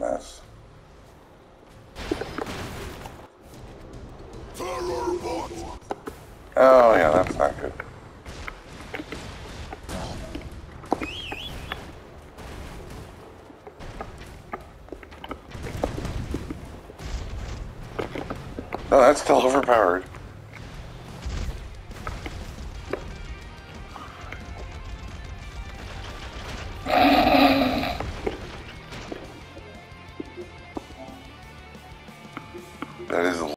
mess. Oh, yeah, that's not good. Oh, that's still overpowered.